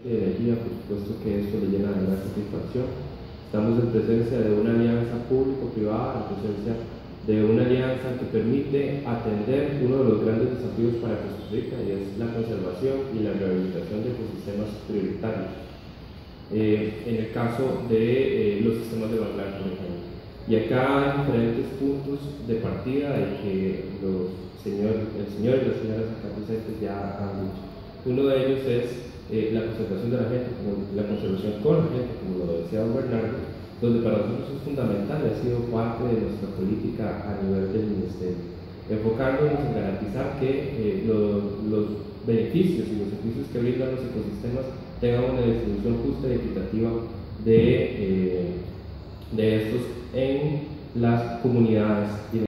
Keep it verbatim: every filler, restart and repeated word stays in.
de energía, por supuesto que esto le llena de gran satisfacción. Estamos en presencia de una alianza público-privada, en presencia de una alianza que permite atender uno de los grandes desafíos para Costa Rica, y es la conservación y la rehabilitación de ecosistemas prioritarios. Eh, en el caso de eh, los sistemas de manglar, por ejemplo. Y acá hay diferentes puntos de partida de que los señor, el señor y las señoras acá presentes ya han dicho. Uno de ellos es eh, la conservación de la gente, como la conservación con la gente, como lo decía don Bernardo, donde para nosotros es fundamental, ha sido parte de nuestra política a nivel del Ministerio, enfocándonos en garantizar que eh, lo, los beneficios y los servicios que brindan los ecosistemas tengan una distribución justa y equitativa de, eh, de estos en las comunidades.